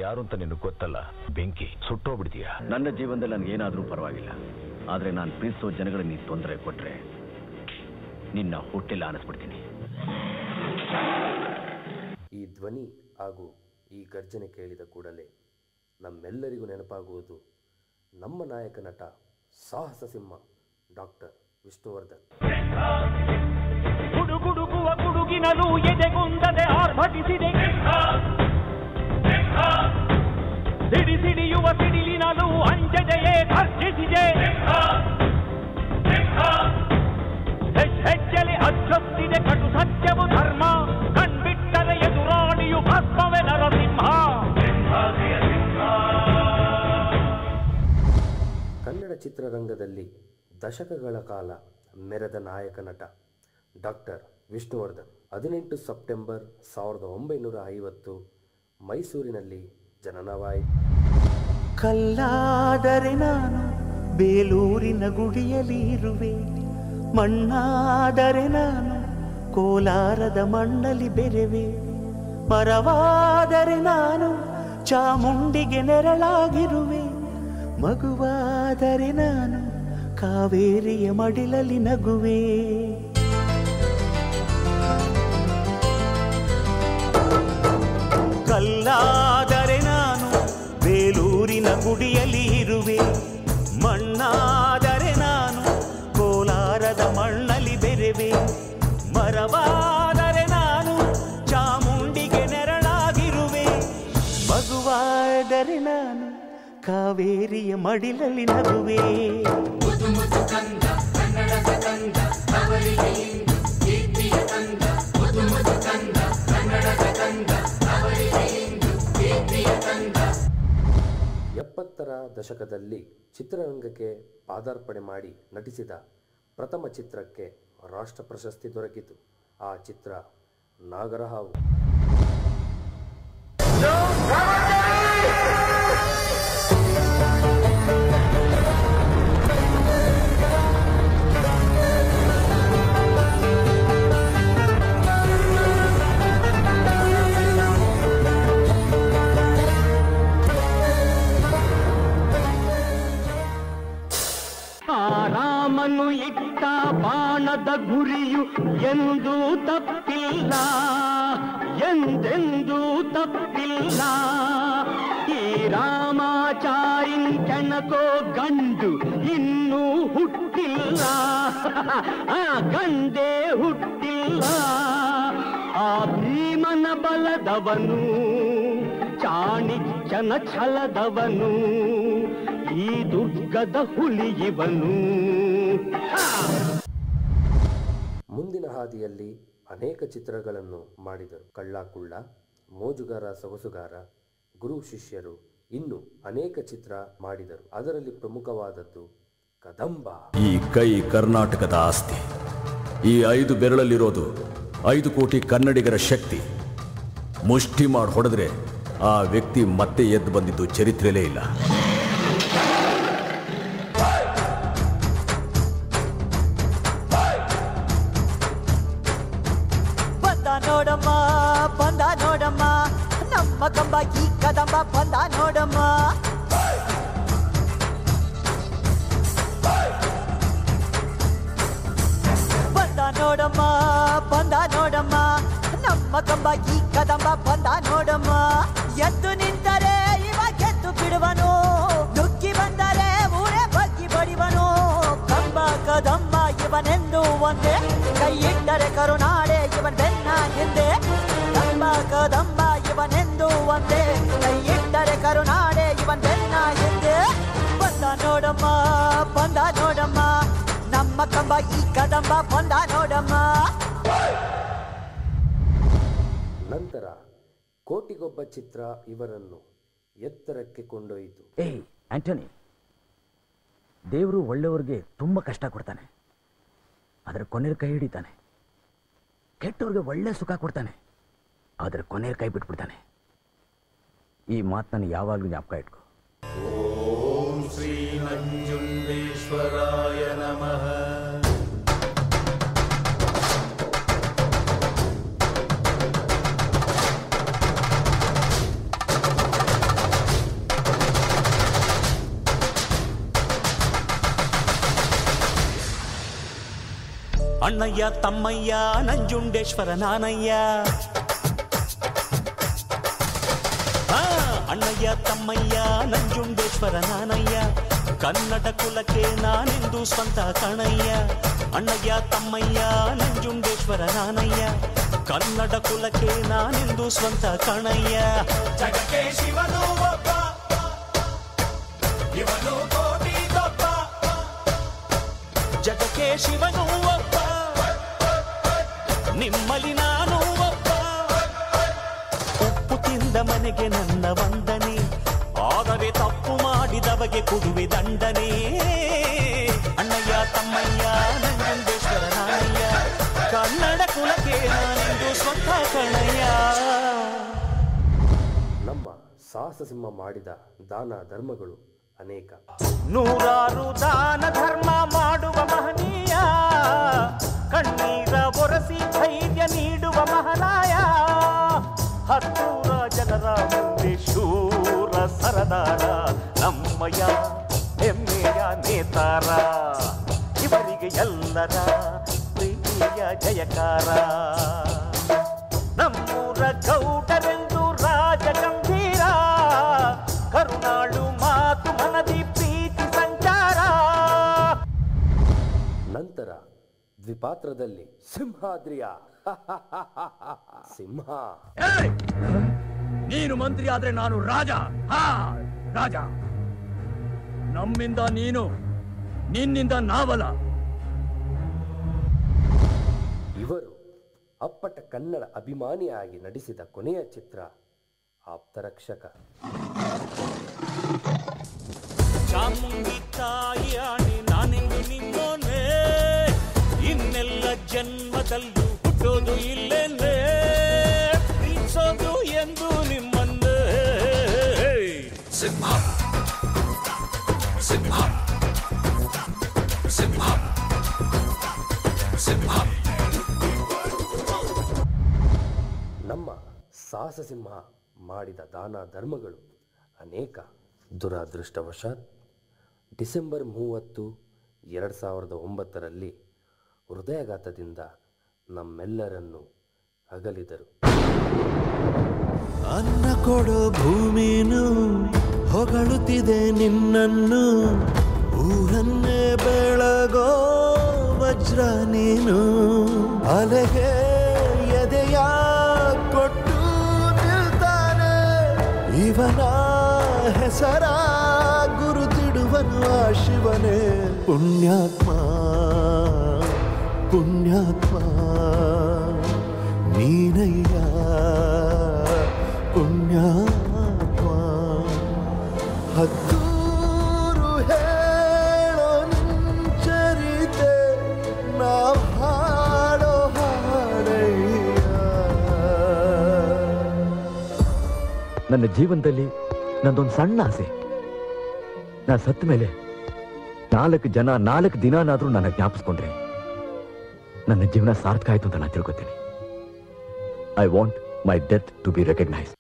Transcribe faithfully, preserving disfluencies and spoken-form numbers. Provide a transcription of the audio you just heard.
ಯಾರು ಅಂತ ನಿನಗೆ ಗೊತ್ತಲ್ಲ. ಬೆಂಕಿ ಸುಟ್ಟೋಗ್ಬಿಡ್ತೀಯ. ನನ್ನ ಜೀವನದಲ್ಲಿ ನನಗೇನಾದರೂ ಪರವಾಗಿಲ್ಲ, ಆದರೆ ನಾನು ಪ್ರೀತಿಸೋ ಜನಗಳಿಗೆ ನೀನು ತೊಂದರೆ ಕೊಟ್ಟರೆ ನಿನ್ನ ಹುಟ್ಟಿಲ್ಲ ಅನ್ನಿಸ್ಬಿಡ್ತೀನಿ. ಈ ಧ್ವನಿ ಹಾಗೂ ಈ ಗರ್ಜನೆ ಕೇಳಿದ ಕೂಡಲೇ ನಮ್ಮೆಲ್ಲರಿಗೂ ನೆನಪಾಗುವುದು ನಮ್ಮ ನಾಯಕ ನಟ ಸಾಹಸ ಸಿಂಹ ಡಾಕ್ಟರ್ ವಿಷ್ಣುವರ್ಧನ್. ಗುಡುಗುಡುಗುವ ಗುಡುಗಿನಲು ಎದೆಗುಂದದೆ ಆರ್ಭಟಿಸಿದೆ, ಸಿಡಿ ಸಿಡಿಯುವ ಸಿಡಿಲಿನಲು ಅಂಜದೆಯೇ ಘರ್ಜಿಸಿದೆ, ಹೆಜ್ಜೆಲಿ ಅಚ್ಚೊತ್ತಿದೆ ಕಟು ಸತ್ಯವು ಧರ್ಮ, ಕಣ್ಬಿಟ್ಟರೆ ಎದುರಾಳಿಯು ಭಸ್ಮವೇ ನರಸಿಂಹ. ಕನ್ನಡ ಚಿತ್ರರಂಗದಲ್ಲಿ ದಶಕಗಳ ಕಾಲ ಮೆರೆದ ನಾಯಕ ನಟ ಡಾಕ್ಟರ್ ವಿಷ್ಣುವರ್ಧನ್ ಹದಿನೆಂಟು ಸೆಪ್ಟೆಂಬರ್ ಸಾವಿರದ ಒಂಬೈನೂರ ಐವತ್ತು ಮೈಸೂರಿನಲ್ಲಿ ಜನನವಾಯಿತು. ಕಲ್ಲಾದರೆ ನಾನು ಬೇಲೂರಿನ ಗುಡಿಯಲ್ಲಿ ಇರುವೆ, ಮಣ್ಣಾದರೆ ನಾನು ಕೋಲಾರದ ಮಣ್ಣಲ್ಲಿ ಬೆರೆವೆ, ಮರವಾದರೆ ನಾನು ಚಾಮುಂಡಿಗೆ ನೆರಳಾಗಿರುವೆ, ಮಗುವಾದರೆ ನಾನು ಕಾವೇರಿಯ ಮಡಿಲಲ್ಲಿ ನಗುವೆ. ಕಲ್ಲಾದರೆ ನಾನು ಬೇಲೂರಿನ ಗುಡಿಯಲ್ಲಿ ಇರುವೆ, ಮಣ್ಣಾದರೆ ನಾನು ಕೋಲಾರದ ಮಣ್ಣಲ್ಲಿ ಬೆರೆವೆ, ಮರವಾದರೆ ನಾನು ಚಾಮುಂಡಿಗೆ ನೆರಳಾಗಿರುವೆ, ಮಗುವಾದರೆ ನಾನು ಕಾವೇರಿಯ ಮಡಿಲಲ್ಲಿ ನಗುವೆ. ಎಪ್ಪತ್ತರ ದಶಕದಲ್ಲಿ ಚಿತ್ರರಂಗಕ್ಕೆ ಪಾದಾರ್ಪಣೆ ಮಾಡಿ ನಟಿಸಿದ ಪ್ರಥಮ ಚಿತ್ರಕ್ಕೆ ರಾಷ್ಟ್ರ ಪ್ರಶಸ್ತಿ ದೊರಕಿತು. ಆ ಚಿತ್ರ ನಾಗರಹಾವು. ರಾಮನು ಇಟ್ಟ ಬಾಣದ ಗುರಿಯು ಎಂದೂ ತಪ್ಪಿಲ್ಲ, ಎಂದೆಂದೂ ತಪ್ಪಿಲ್ಲ. ಈ ರಾಮಾಚಾರಿನ್ ಕೆಣಕೋ ಗಂಡು ಇನ್ನೂ ಹುಟ್ಟಿಲ್ಲ, ಆ ಗಂಡೇ ಹುಟ್ಟಿಲ್ಲ. ಆ ಭೀಮನ ಬಲದವನು, ಚಾಣಿಕ್ಯನ ಛಲದವನು, ಈ ದುರ್ಗದ ಹುಲಿಯವನು. ಮುಂದಿನ ಹಾದಿಯಲ್ಲಿ ಅನೇಕ ಚಿತ್ರಗಳನ್ನು ಮಾಡಿದರು. ಕಳ್ಳ ಕುಳ್ಳ, ಮೋಜುಗಾರ ಸೊಗಸುಗಾರ, ಗುರು ಶಿಷ್ಯರು, ಇನ್ನು ಅನೇಕ ಚಿತ್ರ ಮಾಡಿದರು. ಅದರಲ್ಲಿ ಪ್ರಮುಖವಾದದ್ದು ಕದಂಬ. ಈ ಕೈ ಕರ್ನಾಟಕದ ಆಸ್ತಿ. ಈ ಐದು ಬೆರಳಲ್ಲಿರೋದು ಐದು ಕೋಟಿ ಕನ್ನಡಿಗರ ಶಕ್ತಿ. ಮುಷ್ಟಿ ಮಾಡಿ ಹೊಡೆದ್ರೆ ಆ ವ್ಯಕ್ತಿ ಮತ್ತೆ ಎದ್ದು ಬಂದಿದ್ದು ಚರಿತ್ರೆಯಲ್ಲೇ ಇಲ್ಲ. ನೋಡಮ್ಮ ಬಂದ ನೋಡಮ್ಮ, ನಮ್ಮ ಕಂಬ ಈ ಕದಂಬ ಬಂದ ನೋಡಮ್ಮ. ಬಂದ ನೋಡಮ್ಮ ಬಂದ ನೋಡಮ್ಮ, ನಮ್ಮ ಕಂಬ ಈ ಕದಂಬ ಬಂದ ನೋಡಮ್ಮ. ಎದ್ದು ನಿಂತರೆ ಇವ ಗೆದ್ದು ಬಿಡುವನು, ನುಗ್ಗಿ ಬಂದರೆ ಊರೇ ಬಗ್ಗಿ ಬಡಿವನು. ಕಂಬ ಕದಂಬ ಇವನೆಂದು ಒಂದೇ, ಕೈ ಇಟ್ಟರೆ ಕರುನಾಡೆ ಇವನ್ ಬೆನ್ನ ಹಿಂದೆ. ಕಂಬ ಕದಂಬ ಇವನೆಂದು ಒಂದೇ, ಕೈ ಇಟ್ಟರೆ ಕರುನಾಡೆ ಇವನ್ ಬೆನ್ನ ಹಿಂದೆ. ಬಂದ ನೋಡಮ್ಮ ಬಂದ ನೋಡಮ್ಮ, ನಮ್ಮ ಕಂಬ ಈ ಕದಂಬ ಬಂದ ನೋಡಮ್ಮ. ನಂತರ ಕೋಟಿಗೊಬ್ಬ ಚಿತ್ರ ಇವರನ್ನು ಎತ್ತರಕ್ಕೆ ಕೊಂಡೊಯ್ಯಿತು. ಏಯ್ ಆಂಟನಿ, ದೇವರು ಒಳ್ಳೆಯವ್ರಿಗೆ ತುಂಬ ಕಷ್ಟ ಕೊಡ್ತಾನೆ, ಆದರೆ ಕೊನೆಯ ಕೈ ಹಿಡಿತಾನೆ. ಕೆಟ್ಟವ್ರಿಗೆ ಒಳ್ಳೆ ಸುಖ ಕೊಡ್ತಾನೆ, ಆದರೆ ಕೊನೆಯ ಕೈ ಬಿಟ್ಬಿಡ್ತಾನೆ. ಈ ಮಾತನ್ನು ಯಾವಾಗಲೂ ಜ್ಞಾಪಕ ಇಟ್ಕೋ. ಓಂ ಶ್ರೀ ನಂಜುಂಡೇಶ್ವರಾಯ ನಮಃ. ಅಣ್ಣಯ್ಯ ತಮ್ಮಯ್ಯ ನಂಜುಂಡೇಶ್ವರ ನಾನಯ್ಯ. ಅಣ್ಣಯ್ಯ ತಮ್ಮಯ್ಯ ನಂಜುಂಡೇಶ್ವರ ನಾನಯ್ಯ, ಕನ್ನಡ ಕುಲಕ್ಕೆ ನಾನೆಂದು ಸ್ವಂತ ಕಣಯ್ಯ. ಅಣ್ಣಯ್ಯ ತಮ್ಮಯ್ಯ ನಂಜುಂಡೇಶ್ವರ ನಾನಯ್ಯ, ಕನ್ನಡ ಕುಲಕ್ಕೆ ನಾನೆಂದು ಸ್ವಂತ ಕಣಯ್ಯ. ಜಗಕ್ಕೆ ಶಿವನು ಒಬ್ಬ, ಇವನು ಕೋಟಿ ದೊಬ್ಬ. ಜಗಕ್ಕೆ ಶಿವನು ಒಬ್ಬ, ನಿಮ್ಮಲ್ಲಿ ನಾನು ಒಬ್ಬ. ಉಪ್ಪು ತಿಂದ ಮನೆಗೆ ನನ್ನ ವಂದನೆ, ಆದರೆ ತಪ್ಪು ಮಾಡಿದವಗೆ ಕೊಡುವೆ ದಂಡನೆ. ಅಣ್ಣಯ್ಯ ತಮ್ಮಯ್ಯ ನಂಜುಂಡೇಶ್ವರ ನಾನಯ್ಯ, ಕನ್ನಡ ಕುಲಕ್ಕೆ ನಾನೆಂದು ಸ್ವಂತ ಕಣಯ್ಯ. ನಮ್ಮ ಸಾಹಸ ಸಿಂಹ ಮಾಡಿದ ದಾನ ಧರ್ಮಗಳು ಅನೇಕ. ನೂರಾರು ದಾನ ಧರ್ಮ ಮಾಡುವ ಮಹನೀಯ, ಕಣ್ಣೀರ ಒರೆಸಿ ಧೈರ್ಯ ನೀಡುವ ಮಹಾರಾಯ. ಹತ್ತೂರ ಜನರ ಮುಂದೆ ಶೂರ ಸರದಾರ, ನಮ್ಮಯ್ಯ ಹೆಮ್ಮೆಯ ನೇತಾರ. ಇವರಿಗೆ ಎಲ್ಲರ ಪ್ರೀತಿಯ ಜಯಕಾರ. ನಮ್ಮೂರ ಗೌಡರೆಂದು ರಾಜ ಗಂಭೀರ, ಕರುಣಾಳು ಮಾತು ಮನದಿ ಪ್ರೀತಿ ಸಂಚಾರ. ನಂತರ ದ್ವಿಪಾತ್ರದಲ್ಲಿ ಸಿಂಹಾದ್ರಿಯ ಸಿಂಹ. ನೀನು ಮಂತ್ರಿ ಆದ್ರೆ ನಾನು ರಾಜ. ಹಾ ರಾಜ. ನಮ್ಮಿಂದ ನೀನು, ನಿನ್ನಿಂದ ನಾವಲ್ಲ. ಇವರು ಅಪ್ಪಟ ಕನ್ನಡ ಅಭಿಮಾನಿಯಾಗಿ ನಟಿಸಿದ ಕೊನೆಯ ಚಿತ್ರ ಆಪ್ತರಕ್ಷಕ. ಚಾಮುಂಡಿ ತಾಯಿ ಆಣೆ ನಾನೆಂದು ನಿಮ್ಮೋನೆ, ಇನ್ನೆಲ್ಲ ಜನ್ಮದಲ್ಲೂ ಹುಟ್ಟೋದು ಇಲ್ಲೇನೆ, ಪ್ರೀತಿಸೋದು ಎಂದು ನಿಮ್ಮನ್ನೇ. ಸಿಂಹ ಸಿಂಹ ಸಿಂಹ ಸಿಂಹ. ನಮ್ಮ ಸಾಹಸ ಸಿಂಹ ಮಾಡಿದ ದಾನ ಧರ್ಮಗಳು ಅನೇಕ. ದುರದೃಷ್ಟವಶಾತ್ ಡಿಸೆಂಬರ್ ಮೂವತ್ತು ಎರಡು ಸಾವಿರದ ಒಂಬತ್ತರಲ್ಲಿ ಹೃದಯಾಘಾತದಿಂದ ನಮ್ಮೆಲ್ಲರನ್ನು ಅಗಲಿದರು. ಅನ್ನ ಕೊಡೋ ಭೂಮಿನು ಹೊಗಳುತ್ತಿದೆ ನಿನ್ನನ್ನು, ಊರನ್ನೇ ಬೆಳಗೋ ವಜ್ರ ನೀನು. ಅಲೆಗೆ ಎದೆಯ ಕೊಟ್ಟು ನಿಲ್ತಾನೆ, ಇವನ ಹೆಸರ ಗುರುತಿಡುವನು ಆ ಶಿವನೇ. ಪುಣ್ಯಾತ್ಮ ಪುಣ್ಯಾತ್ಮ ನೀನಯ್ಯ, ಪುಣ್ಯಾತ್ಮ. ಹತ್ತೂರು ಹೇಳೋ ನಿಂಚರಿತೆ, ನಾವು ಹಾಡೋ ಹಾಡಯ್ಯ. ನನ್ನ ಜೀವನದಲ್ಲಿ ನಂದೊಂದು ಸಣ್ಣ ಆಸೆ, ನಾ ಸತ್ತ ಮೇಲೆ ನಾಲ್ಕು ಜನ ನಾಲ್ಕು ದಿನಾನಾದ್ರೂ ನನ್ನ ಜ್ಞಾಪಿಸ್ಕೊಂಡ್ರೆ ನನ್ನ ಜೀವನ ಸಾರ್ಥಕ ಆಯ್ತು ಅಂತ ನಾನು ತಿಳ್ಕೊತೀನಿ. I want my death to be recognised.